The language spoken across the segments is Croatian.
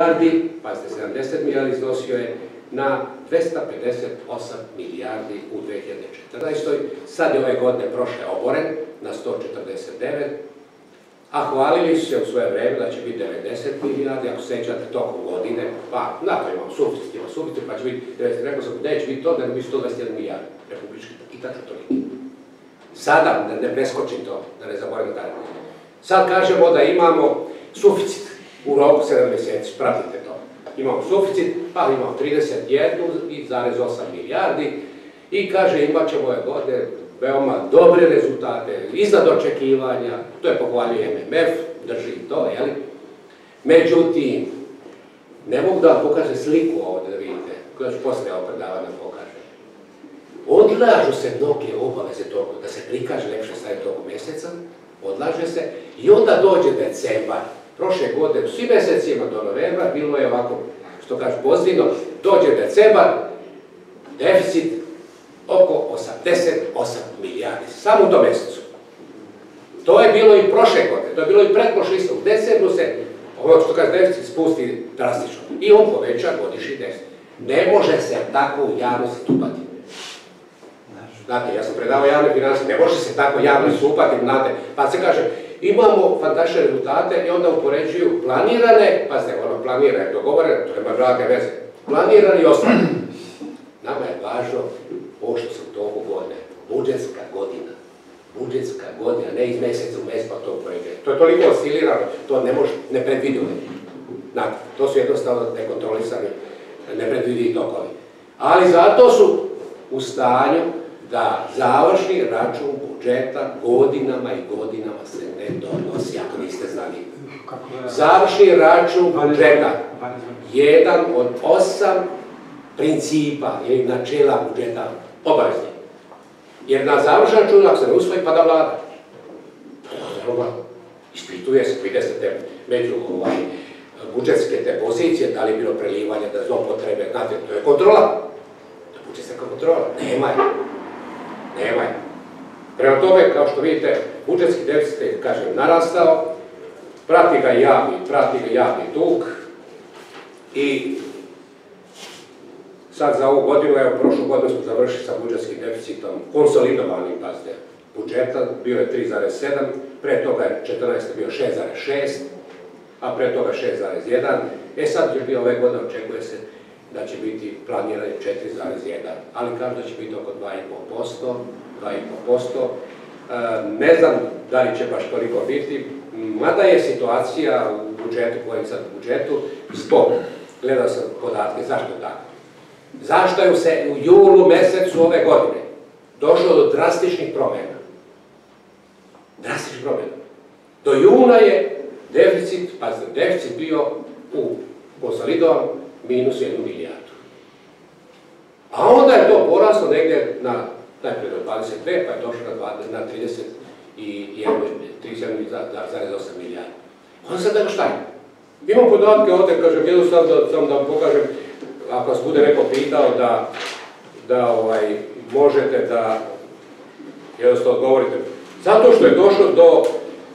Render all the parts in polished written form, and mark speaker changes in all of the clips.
Speaker 1: milijardi, pazite, 70 milijardi iznosio je na 258 milijardi u 2014. Sad je ove godine prošle oboren na 149, a hvalili su se u svoje vreme da će biti 90 milijardi, ako se sjećate tokom godine, pa na to imamo suficit, pa će biti 90, rekao sam, neće biti to, nego bi 121 milijardi republički, i tako to nije. Sada, da ne preskočim to, da ne zaboravim dalje. Sad kažemo da imamo suficit u roku 7 mjeseci, pratite to. Imamo suficit, pa imamo 31,8 milijardi i kaže imat ćemo ove godine veoma dobre rezultate, iznad očekivanja, to je pohvaljuje MMF, drži to, jeli? Međutim, ne mogu da vam pokaže sliku ovdje da vidite, koja ću poslije ovo predavanja pokaže. Odlažu se mnoge obaveze toga, da se prikaže lepše staviti toga mjeseca, odlaže se i onda dođe decembar. Prošle godine, u svim mjesecima do novembra, bilo je ovako, što kaže pozitivno, dođe decembar, deficit oko 88 milijardi, samo u tom mjesecu. To je bilo i prošle godine, to je bilo i pretprošle isto. U decembru se, ovo što kaže deficit, spusti drastično i on poveća godišnji deficit. Ne može se tako u javnosti stupati. Znate, ja sam predavao javne financije, ne može se tako javno stupati, znate, pa se kaže, imamo fantastične rezultate i onda upoređuju planirane, pazite, ono planirane, dogovorene, to nema blage veze, planirane i ostvarene. Nama je važno ovo što sam toliko godine, budžetska godina, ne iz mjeseca u mjesec pa to upoređuje. To je toliko oscilirano, to ne može, nepredvidivo. Znate, to su jednostavno nekontrolisani, nepredvidivi tokovi. Ali zato su u stanju da završni račun budžeta godinama i godinama se ne donosi, ako niste znali. Završni račun budžeta, jedan od 8 principa ili načela budžeta obavezni. Jer na završni račun, ako se ne usvoji, pada vlada. Ispituje se, vidite se među budžetske te pozicije, da li je bilo prelivanje, da zlopotrebe, znate, to je kontrola. To je budžetska kontrola, nema je. Prema tome, kao što vidite, budžetski deficit je, kažem, narastao, prati ga javni dug i sad za ovu godinu, evo, prošlu godinu smo završili sa budžetskim deficitom, konsolidovanim, pazite, budžeta, bio je 3,7, pre toga je 14. bio 6,6, a pre toga 6,1, sad je bio ove godine, očekuje se da će biti planiranje 4,1, ali kažu da će biti oko 2,5%. Ne znam da li će baš toliko biti, mada je situacija u budžetu, kojim sad u budžetu, zbog, gledao sam podatke, zašto je tako? Zašto je se u julu mjesecu ove godine došlo do drastičnih promjena? Do juna je deficit bio u konsolidovan minus 1 milijardu. A onda je to poraslo negdje na, najprije do 22, pa je došlo na 31,8 milijardi. Onda sad nego šta je? Imam podatke ovdje, kažem, jednostavno da vam pokažem, ako vas bude neko pitao da možete da jednostavno odgovorite. Zato što je došlo do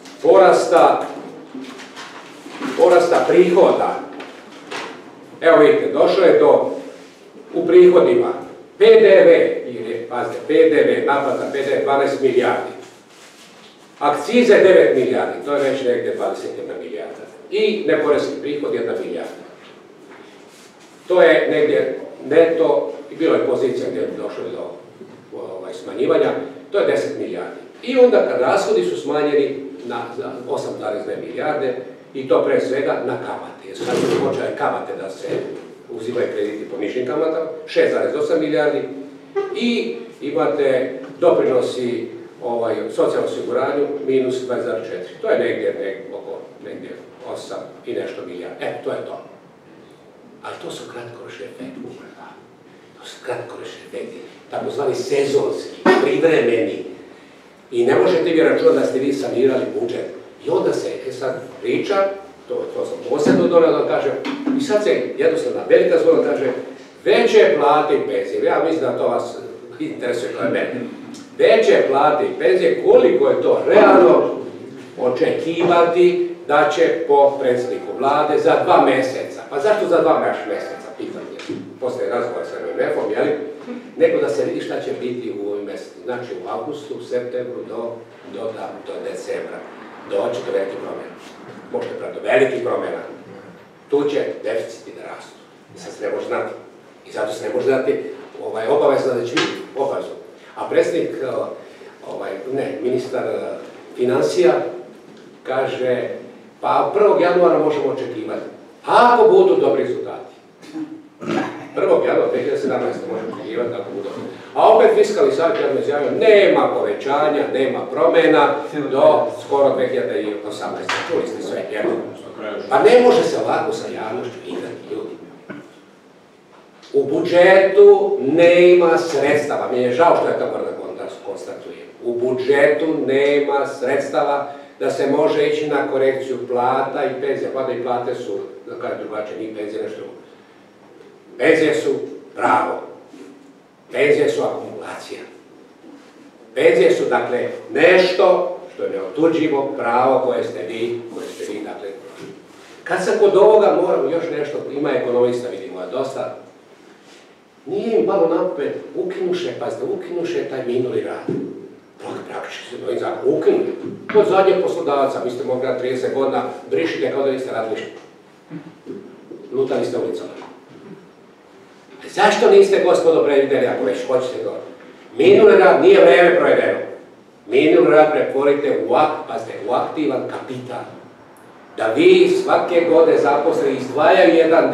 Speaker 1: porasta prihoda. Evo vidite, došlo je u prihodima PDV, pazite, PDV, naplata PDV 12 milijardi. Akcize 9 milijardi, to je već negdje 21 milijarda. I neporeski prihod 1 milijarda. To je negdje neto, i bilo je pozicija gdje je došlo do smanjivanja, to je 10 milijardi. I onda kad rashodi su smanjeni na 8,2 milijarde, i to pre svega na kamate. Jer sad su počele kamate da se uzimaju krediti po nižim kamatama, 6,8 milijardi, i imate doprinosi socijalnom osiguranju minus 2,4. To je negdje oko 8 i nešto milijardi. To je to. Ali to su kratkoročni efekti. To su kratkoročni efekti, takozvani sezonski, privremeni. I ne možete vi računati da ste vi sanirali budžet. I onda se sad priča, to sam posebno donio da kažem, i sad se jednostavno velika zvona kaže, veće plate i penzije, ja mislim da to vas interesuje kao mene, veće plate i penzije, koliko je to realno očekivati da će po predsjedniku vlade za 2 mjeseca. Pa zašto za 2 mjeseca, pitam je, poslije razgovora sa MMF-om, jeli, nego da se vidi šta će biti u ovim mjesecu. Znači u augustu, septembru do decembra. Doći do velikih promjena. Možete pravi do velikih promjena. Tu će deficiti da rastu. I sad se ne može znati. I zato se ne može znati obavezno da će biti obavezno. A predsjednik, ministar financija kaže, pa 1. januara možemo očekivati. Ako budu dobri rezultati. 1. januara 2017. možemo očekivati ako budu. A opet fiskalni savjet je izjavio, nema povećanja, nema promjena do skoro 2018. Čuli ste sve, jedno. Pa ne može se ovako sa javnošću igrati, ljudi. U budžetu nema sredstava. Mi je žao što je to moram da konstatujem. U budžetu nema sredstava da se može ići na korekciju plata i penzija. Plata i plate su, da kažem drugačije, nije penzije nešto. Penzije su pravo. Penzije su akumulacija. Penzije su, dakle, nešto što je neotuđivo pravo koje ste vi, dakle, prošli. Kad sam kod ovoga, moram još nešto, ima ekonomista, vidimo, dosta, nije im malo napred, ukinuše taj minuli rad. Praktički se to zakon ukinuli. Kod zadnjeg poslodavca, vi ste mogli na 30 godina, brišite kao da niste radili što. Lutali ste ulicama. Zašto niste, gospodo, predvidjeli, ako već hoćete to? Minuli rad nije vreme provedeno. Minuli rad pretvorite u aktivan kapital. Da vi svake godine zaposleni izdvajaju jedan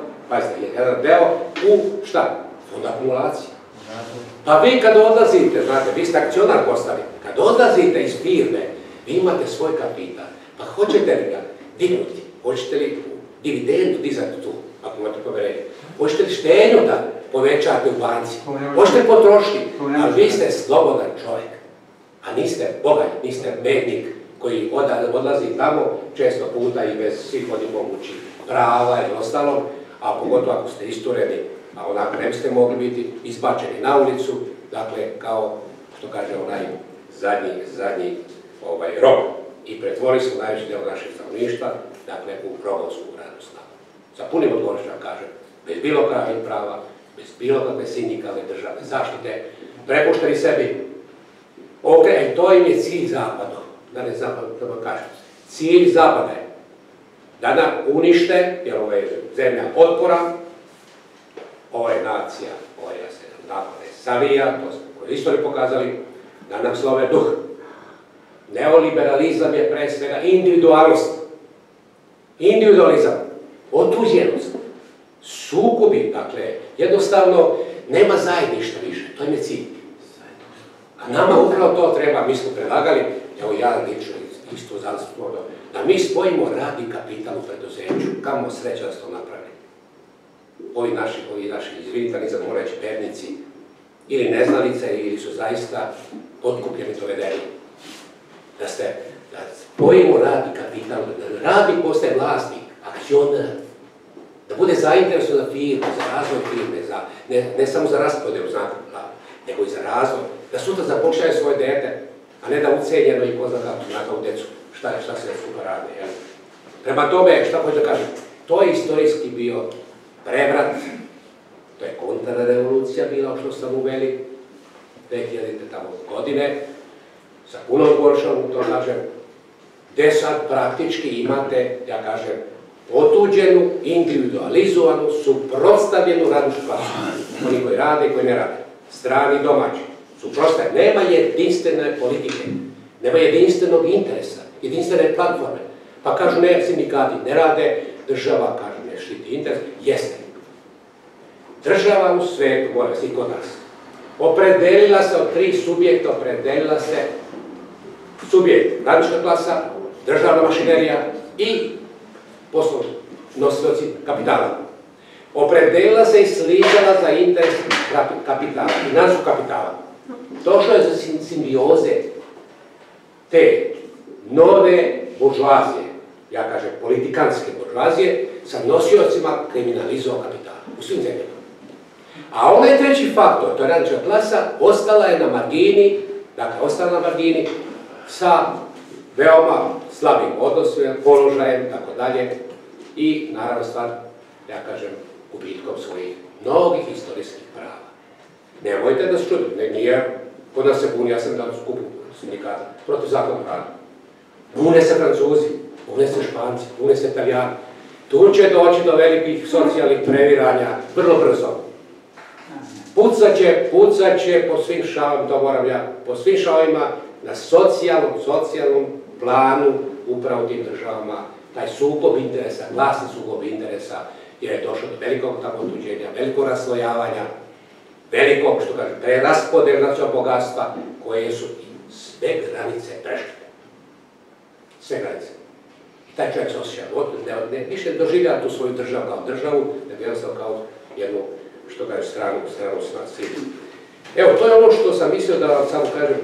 Speaker 1: deo u šta? Fond akumulacije. Pa vi kad odlazite, znate, vi ste akcionar postali, kad odlazite iz firme, vi imate svoj kapital. Pa hoćete li ga dignuti? Hoćete li dividendu dizati tu, ako imate povjerenje? Hoćete li štednju da povećate u banci? Hoćete potrošiti? Ali vi ste slobodan čovjek. A niste bogat, niste mednik koji odlazi tamo često puta i bez svih onih mogućih prava i ostalom, a pogotovo ako ste istureni, a onako ne biste mogli biti izbačeni na ulicu, dakle, kao što kaže onaj zadnji rob. I pretvorili smo najveći deo našeg stanovništva, dakle, u robovsku radnu snagu. Sa punim odgovornošću kažem, bez bilo kakvih prava, bez bilo kakve sindikalne državne zaštite, prepušteni sebi. To im je cilj zapada, da ne kažem. Cilj zapada je da nam unište, jer ovo je zemlja otpora, ovo je nacija koja se napade savija, to smo u istoriji pokazali, da nam slove duh. Neoliberalizam je pre svega individualnost. Individualizam, otuđenost, sukobi, dakle, jednostavno nema zajedništva više, to im je cilj. A nama upravo to treba, mi smo predlagali, evo ja lično isto zastupno, da mi spojimo rad i kapital u preduzeću, kamo sreća da se to napravi. Ovi naši, izvinite, nisam mogu reći, pernici, ili neznalice, ili su zaista potkupljeni dovedeni. Da spojimo rad i kapital, da radnik postaje vlasnik, akcionar, da bude zainteresovan za firme, za razvoj firme, ne samo za raspodelu, znate, nego i za razvoj, da sutra zapošljaju svoje dete, a ne da ucenjeno i ko zna kako znaka u decu, šta se sutra rade. Prema tome, šta hoću da kažem, to je istorijski bio prevrat, to je kontrarevolucija bila, što sam uveli 2000. godine, sa punom goršom, to kažem, gde sad praktički imate, ja kažem, otuđenu, individualizovanu, suprotstavljenu radničku klasu. Oni koji rade i koji ne rade. Strani, domaći. Suprotstavljeni. Nema jedinstvene politike. Nema jedinstvenog interesa. Jedinstvene platforme. Pa kažu ne, sindikati ne rade, država kaže ne štiti interes. Jeste. Država u svetu, mora svi kod nas, opredelila se od 3 subjekta, opredelila se subjekt, radnička klasa, državna mašinerija i poslovni nosioci kapitala. Opredelila se i slizala za interes kapitala, finansijskog kapitala. Došlo je za simbioze te nove buržoazije, ja kažem politikanske buržoazije, sa nosiocima kriminalizovanog kapitala u svim zemljama. A onaj treći faktor, to je radnička klasa, ostala je na margini, dakle, ostala na margini sa veoma slabim odnosima, položajem, tako dalje. I, naravno, stvar, ja kažem, gubitkom svojih mnogih historijskih prava. Nemojte da se čuditi, nije, kod nas se buni, ja sam dao skupu sindikata, protiv zakona rada. Bune se Francuzi, bune se Španci, bune se Italijani. Tu će doći do velikih socijalnih previranja vrlo brzo. Pucat će po svim šavima, to moram ja, po svim šavima na socijalnom planu upravo tim državama. Taj sukob interesa, glasni sukob interesa, jer je došlo do velikog otuđenja, velikog raslojavanja, velikog, što kaže, preraspodela nacionalnog bogatstva, koje su sve granice prešle. Sve granice. Taj čovjek se osjeća, ne više doživlja tu svoju državu kao državu, nego jednostavno kao jednu, što kaže, stranu svijetu. Evo, to je ono što sam mislio da vam samo kažem.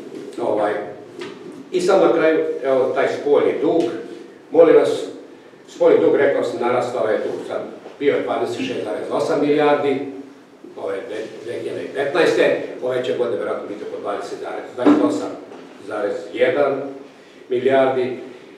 Speaker 1: I sam na kraju, evo, taj spoljni dug. Molim vas, spoljni dug, rekao sam, narastao je tu, sad bio je 26,8 milijardi, ove 2015. Ove će godine vjerojatno biti oko 28,1 milijardi.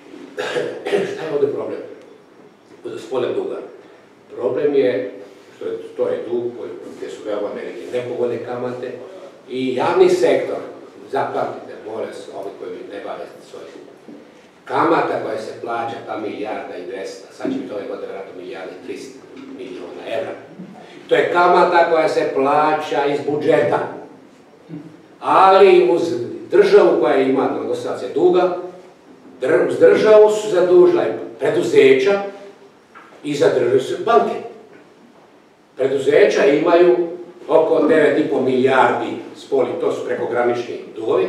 Speaker 1: Šta je ovdje problem? Od spoljnog duga. Problem je što to je dug gdje su veoma velike nepovoljne kamate i javni sektor, zapamtite, molim se, ovi koji ne bave svojim. Kamata koja se plaća, ta milijarda i 200, sad će biti ove godine vjerojatno milijarda i 300 milijuna evra. To je kamata koja se plaća iz budžeta, ali uz državu koja ima nedostatak duga, uz državu su zadužila preduzeća i zadržuju se banke. Preduzeća imaju oko 9,5 milijardi spoljnih, to su prekogranični dugovi,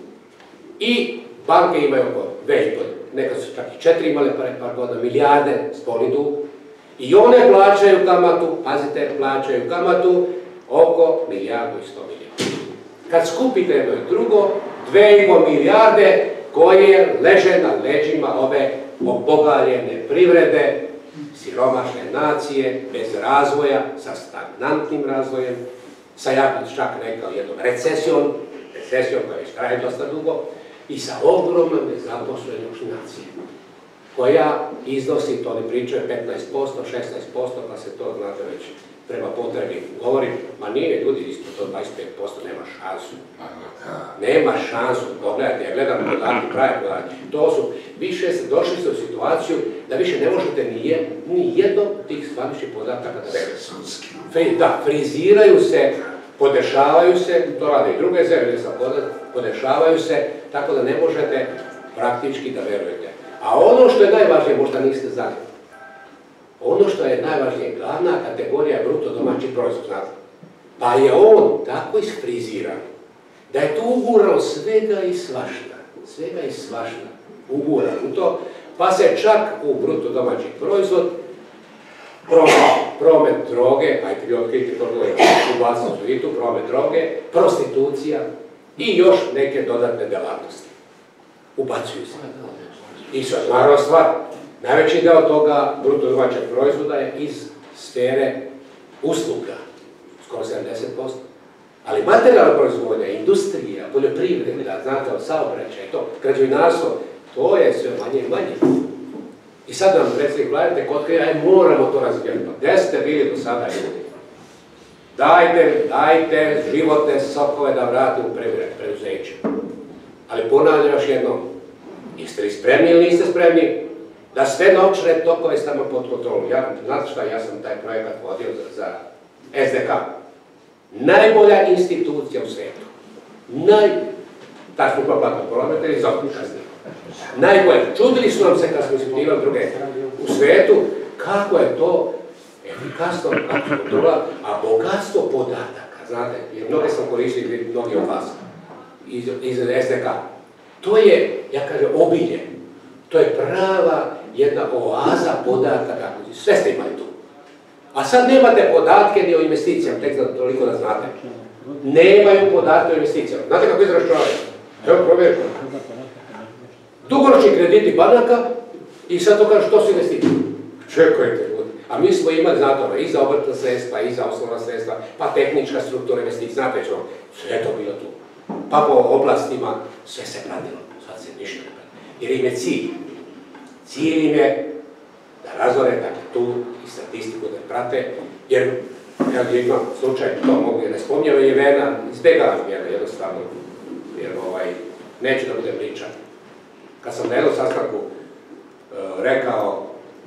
Speaker 1: i banke imaju oko 2,5, neka su čak i 4 imale par godina, milijarde spoljni dug, i one plaćaju kamatu, pazite, plaćaju kamatu oko milijardu i 100 milijuna. Kad skupite jedno i drugo, 2,5 milijarde koje leže na leđima ove obogaljene privrede, siromašne nacije, bez razvoja, sa stagnantnim razvojem, sa, ja bih čak rekao, jednom recesijom koja već traje dosta dugo, i sa ogromnom nezaposlenošću nacije, koja iznosi, to ne pričaju, 15%, 16%, pa se to, znate, već prema potrebi govori, ma nije, ljudi, isto to 25%, nema šansu. Nema šansu, pogledajte, ja gledam podatke, prave podatke, to su, više došli ste u situaciju da više ne možete ni jednom tih zvaničnih podataka da verujete. Da, friziraju se, podešavaju se, to rade i druge zemlje, podešavaju se, tako da ne možete praktički da verujete. A ono što je najvažnije, možda niste znali, ono što je najvažnije, glavna kategorija je bruto domaći proizvod, znate. Pa je on tako isfriziran da je tu ugurano svega i svašta, ugurano u to, pa se čak u bruto domaći proizvod promet droge, ajte vi otkriti koliko je ubacno su i tu, promet droge, prostitucija i još neke dodatne delatnosti. Ubacuju se. I naravno stvar, najveći deo toga bruto domaćeg proizvoda je iz sfere usluga, skoro 70%. Ali materijalna proizvodnja, industrija, poljoprivreda, znate, saobraćaj, građevinarstvo, to je sve manje i manje. I sad nam predsjednik gledajte, kod kaj moramo to razvijati. Gdje ste bili do sada ljudi? Dajte životne sokove da vrati u preduzeće. Ali ponavljam još jednom, jeste li spremni ili niste spremni da sve novčane tokove stavimo pod kontrolu? Znate šta, ja sam taj projekat vodio za SDK. Najbolja institucija u svijetu. Ta skupna platna promet ili zaokručasnika. Najbolje. Čudili su nam se kad smo ispitivali druge u svijetu kako je to efikasno, kako se kontrola, a bogatstvo podataka, znate, jer mnoge sam koristili, mnogi od vas, iz SDK. To je, ja kažem, obilje. To je prava jedna oaza podataka, sve ste imali tu. A sad nemate podatke ni o investicijama, tek da toliko da znate. Nemaju podatke o investicijama. Znate kako izračunavaju? Evo, provjerite. Dugoročni krediti banaka i sad to kaže što su investicije. Čekajte, ljudi. A mi smo imali, znate, i za obrtna sredstva, i za osnovna sredstva, pa tehnička struktura investicija, znate što, sve je to bilo tu. Pa po oblastima sve se pratilo, sad se ništa ne prati. Jer im je cilj. Cilj im je da razvore takve tu i statistiku da prate, jer ja imam slučaj, to mogu ne spominjao, je Vena, izbjegavam Vena jednostavno, jer neću da budem ličan. Kad sam na jednom sastanku rekao,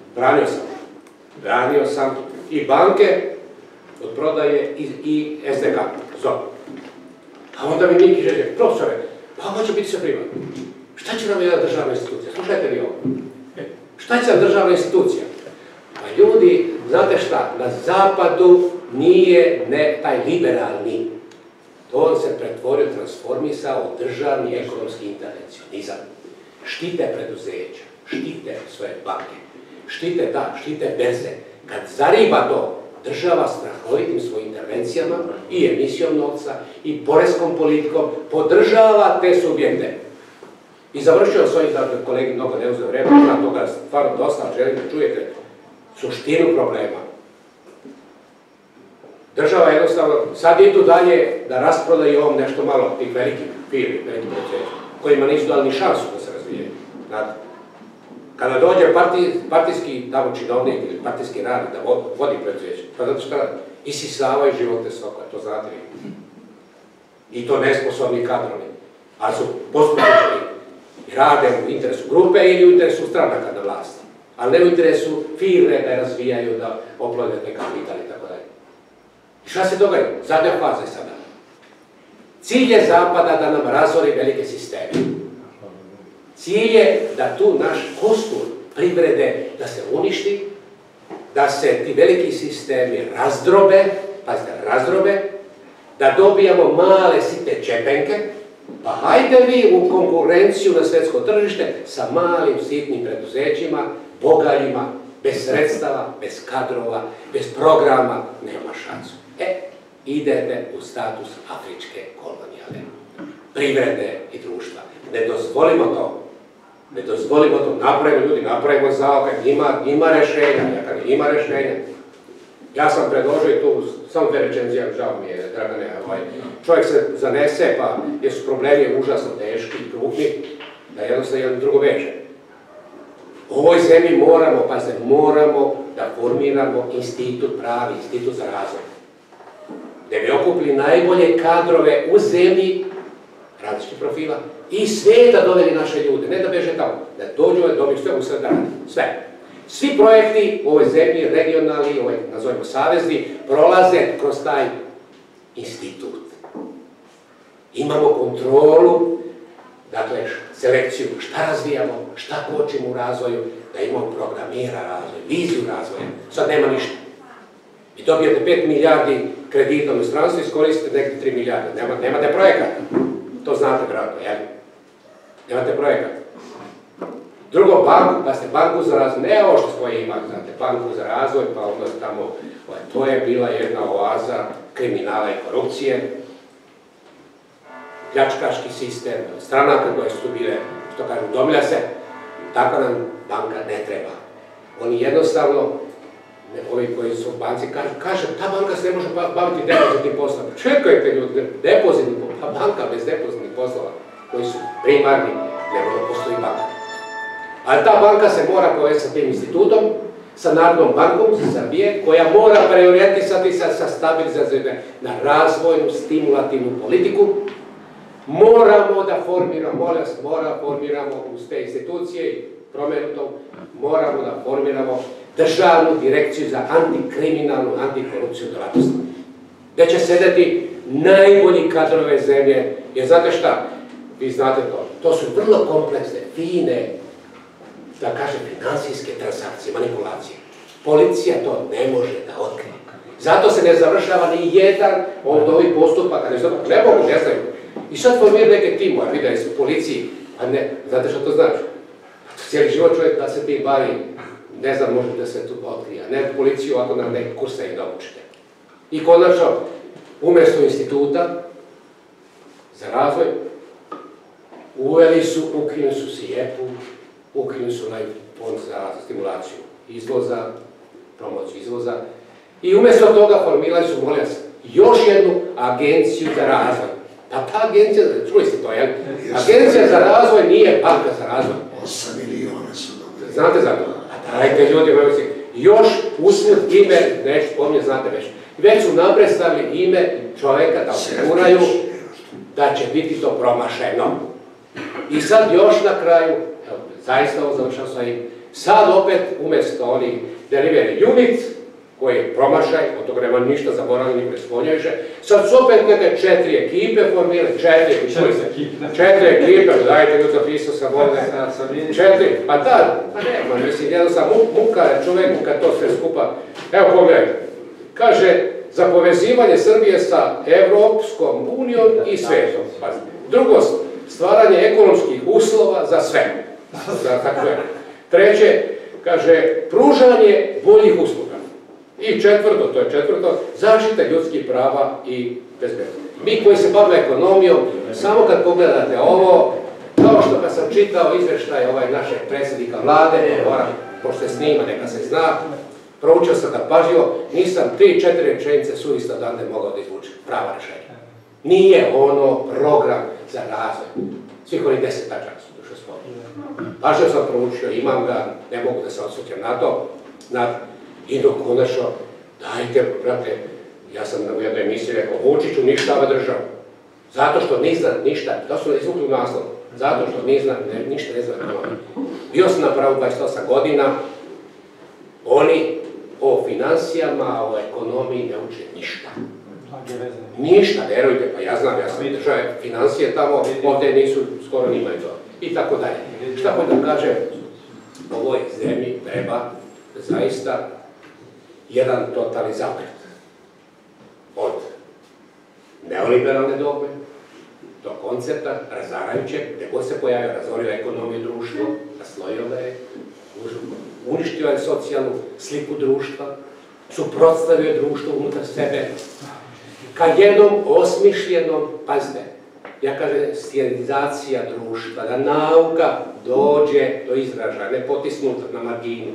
Speaker 1: branio sam i banke od prodaje i SDK, ZOP. A onda mi Miki reče, profesore, pa ovo će biti sve privatno. Šta će nam jedna državna institucija? Slušajte vi ovo. Šta će nam državna institucija? Pa ljudi, znate šta, na zapadu nije taj liberalni. To on se pretvorio, transformisao u državni ekonomski intervencionizam. Štite preduzeća, štite svoje banke, štite berze. Kad zariba to, država strahovitim svojim intervencijama i emisijom novca i poreskom politikom podržava te subjekte. I završio s ovim, da kolegi mnogo ne uzeo vremena, na toga stvarno dosta, želim da čujete suštinu problema. Država jednostavno, sad idu dalje da rasprodaju ovom nešto malo tih velikih firmi, velikih preduzeća, kojima nisu dali ni šansu da se razvijaju. Kada dođe partijski tamo činovnik ili partijski radnik da vodi preduzeće, pa zato što isisavaju životne sokove, to znate vi. I to nesposobni kadrovi, ali su poslušnički i rade u interesu grupe ili u interesu stranaka na vlasti, ali ne u interesu firme da je razvijaju, da oplode te kapital i tako dalje. I šta se događa? Zadnja faza je sada. Cilj je Zapada da nam razori velike sisteme. Cilj je da tu naš kostur privrede da se uništi, da se ti veliki sistemi razdrobe, pazite, razdrobe, da dobijamo male sitne čepenke, pa hajde vi u konkurenciju na svjetsko tržište sa malim sitnim preduzećima, bogaljima, bez sredstava, bez kadrova, bez programa, nema šansu. Idete u status afričke kolonijale, privrede i društva. Ne dozvolimo to. Ne dozvolimo to. Napravimo ljudi, napravimo zaokaj. Ima rešenja. Ima rešenja. Ja sam predložio tu, samo dve rečencije, žao mi je, Dragane, čovjek se zanese, pa jer su problemi užasno teški i krupni, da jednostavno jedno drugo veže. U ovoj zemlji moramo da formiramo institut pravi, institut za razvoj. Da bi okupili najbolje kadrove u zemlji, različitih profila, i svijeta doveli naše ljude, ne da beže tamo, da dođu i dobiju sve u sve da radi. Sve. Svi projekti u ovoj zemlji, regionalni, nazovimo savezni, prolaze kroz taj institut. Imamo kontrolu, dakle, selekciju, šta razvijamo, šta kočimo u razvoju, da imamo programira razvoj, viziju razvoja. Sad nema ništa. I dobijete 5 milijardi kredita u inostranstvu, iskoristite nekde 3 milijarde. Nemate projekata. To znate, vjerojatno, jel? Nemate projekata. Drugo, banku za razvoj, ne ovo što svoje imali, znate, banku za razvoj, pa onda tamo, to je bila jedna oaza kriminala i korupcije, pljačkaški sistem, stranaka koje su tu bile, što kažu, udomilja se, tako nam banka ne treba. Oni jednostavno, ovi koji su u banci, kaže, ta banka se ne može baviti depozitnim poslom. Čekajte ljudi, depozitni poslom, pa banka bez depozitnih poslova, koji su primarni, ne može postoji banka. Ali ta banka se mora povesti sa tim institutom, sa Narodnom bankom Srbije, koja mora preorijentisati sa stabilizacijom na razvojnu, stimulativnu politiku. Moramo da formiramo uz te institucije i promenutom, moramo da formiramo državnu direkciju za antikriminalnu, antikorupciju djelatnost. Gdje će sedeti najbolji kadrove zemlje, jer znate šta, vi znate to su vrlo kompleksne, fine, da kažem, financijske transakcije, manipulacije. Policija to ne može da otkrije. Zato se ne završava ni jedan od ovih postupaka, ne mogu, ne znaju. I sad formiraju neke timove, vidjeli su u policiji, a ne, znate što to znači? Cijeli život čovjek da se tim bavi, ne znam, može da se tu otkrije, a ne policiju ako nam neke kurse i da učite. I konačno, umjesto instituta za razvoj, ukinuli su SIEP-u, ukinuli su onaj fond za stimulaciju izvoza, promociju izvoza, i umjesto toga formirali su, molim vas, još jednu agenciju za razvoj. Pa ta agencija, čuli ste to, jel? Agencija za razvoj nije banka za razvoj.
Speaker 2: 8 miliona su dobili.
Speaker 1: Znate za to? A dajte ljudi, Još usput ime, neću spominjati, znate već su naprestavili ime čovjeka da osiguraju da će biti to promašeno. I sad još na kraju, evo, zaista ovo završam sa im, sad opet umjesto onih delivery unit, koji je promašaj, od toga nema ništa zaboravljeno, ni presponjuješ, sad su opet neke 4 ekipe formile, 4 ekipe, dajte mi zapisao sam ovdje, 4, pa da, pa nema, mislim, jednostavno muka je čovjeku kad to sve skupa, evo pogledaj, kaže, za povezivanje Srbije sa Evropskom unijom i svijetom. Drugo, stvaranje ekonomskih uslova za sve. Treće, kaže, pružanje boljih usluga. I četvrto, to je četvrto, zaštita ljudskih prava i bezbednosti. Mi koji se bavimo ekonomijom, samo kad pogledate ovo, kao što kad sam čitao izvještaj našeg predsjednika vlade, pošto se snima, neka se zna, proučio sam ga pažljivo, nisam 3-4 rečenice suvislo odande mogao da izvučem prava rješenja. Nije ono program za razvoj. Svih onih 10 tačaka su duše spominjali. Pažljivo sam proučio, imam ga, ne mogu da se odslućem na to. I dok konačno, dajte, brate, ja sam u jednoj emisiji rekao, Vučiću ništava državu. Zato što ne zna ništa, to su izvukli u naslov, zato što ništa ne zna ekonomiju. Bio sam na pravu 28 godina, oni o financijama, o ekonomiji ne uče ništa. Ništa, verujte, pa ja znam, ja sam držao financije tamo, ovdje nisu, skoro nimaju to. I tako dalje. Šta hoću da kažem, ovoj zemlji treba zaista jedan totalni zaokret. Od neoliberalne dogme do koncepta razarajućeg, gdje god se pojavio, razorio ekonomiju društvo, naslojio ga je, uništio je socijalnu sliku društva, suprotstavio je društvo unutar sebe, ka jednom osmišljenom, pazite, ja kažem, stilizacija društva, da nauka dođe do izražaja, ne potisnuta na marginu.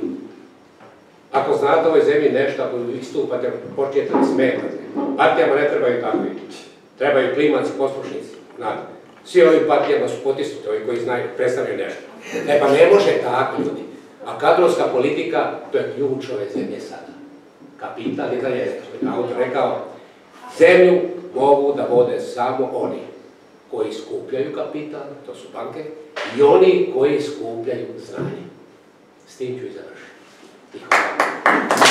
Speaker 1: Ako znate ovoj zemlji nešto, ako istupate, počnete da smetate. Partijama ne trebaju takvi. Trebaju klimatski poslušnici. Svi ovim partijama su potisnuti, ovi koji znaju, predstavljaju nešto. Pa ne može tako, ljudi. A kadrovska politika, to je ključ ove zemlje sada. Kapital je da je, što je autor rekao, zemlju mogu da vode samo oni koji skupljaju kapital, to su banke, i oni koji skupljaju znanje. S tim ću i završiti.